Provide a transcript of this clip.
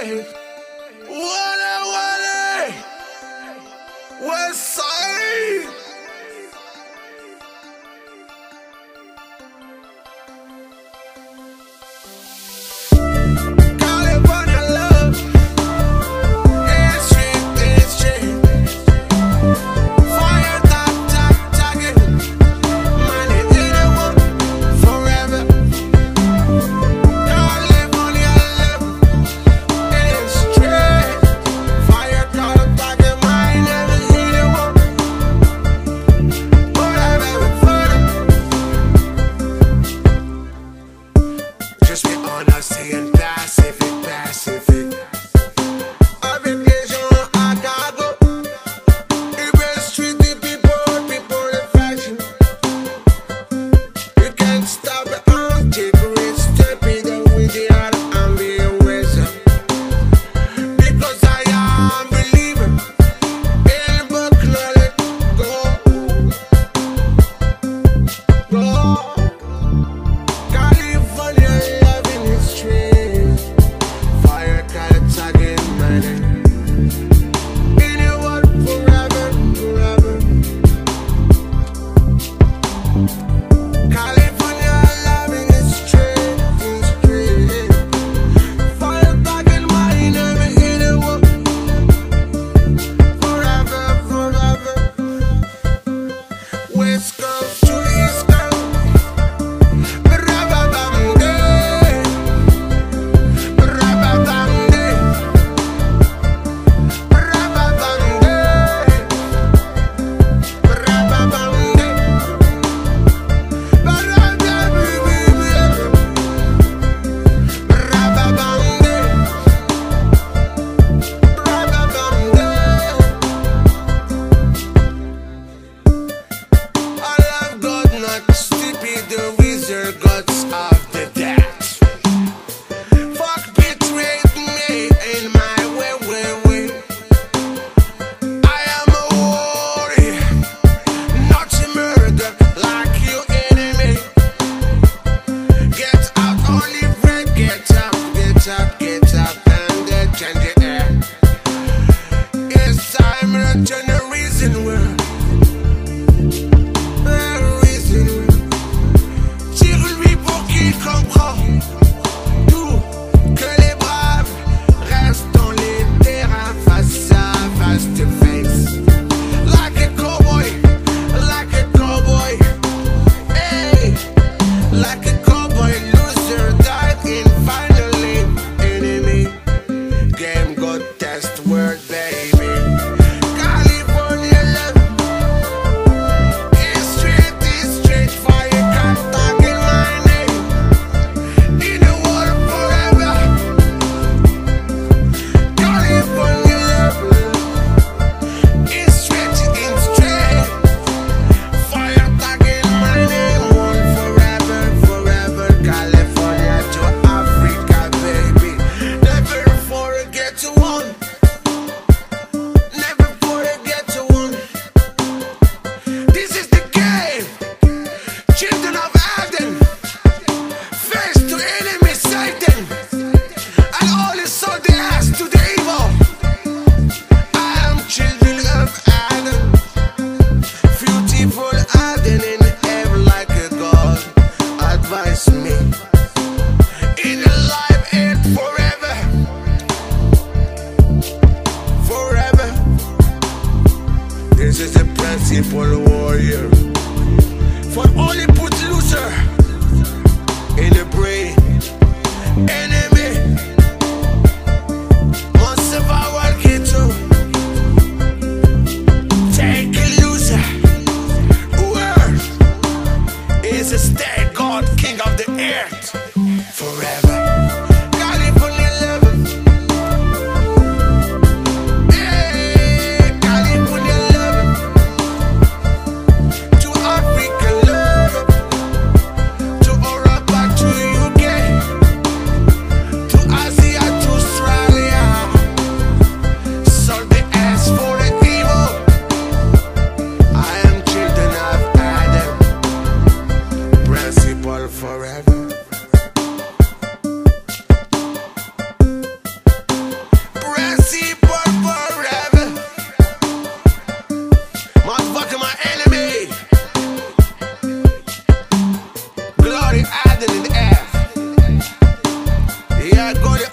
Wale, wale. West Side. California love. It's straight. Fire target. Money in the world forever. California love. It's straight. Fire target. Money in the world forever. Just be honest and Pacific. Avec les gens à Chicago, ils veulent street the people in fashion. You can't stop it, take a risk, step it up with the other and be a wizard. Because I am a believer in the book, let it go. California loving is straight. Fire target money. In the world forever. California loving is straight. Fire target money. In the world forever. West Coast to East Coast. I love God, not stupid, the wizard, gods of the dead. Fuck betrayed me in my way. I am a warrior, not a murder like you enemy. Get out, only break, get up, and change the air. It's time to turn the reason world. Tire-lui pour qu'il comprend tout, que les braves restent dans les terrains face à face to face. Like a cowboy, hey, like a cowboy, loser died in finally enemy. Game got test word, baby. California love. It's straight, fire target my name. In the world forever. California love. It's straight. Fire target my name. One forever. California to Africa, baby. Never forget to one. Never forget to one. This is the game. Children of Adam, face to enemy Satan, and all his soul they ask to the evil. I am children of Adam, beautiful Adam in heaven like a God. Advise me in life and forever. This is the principal warrior. For only put loser in the brain. Enemy must have our ghetto. Take a loser. Word is a stay God, king of the earth. Forever. California love. Hey, California love. got it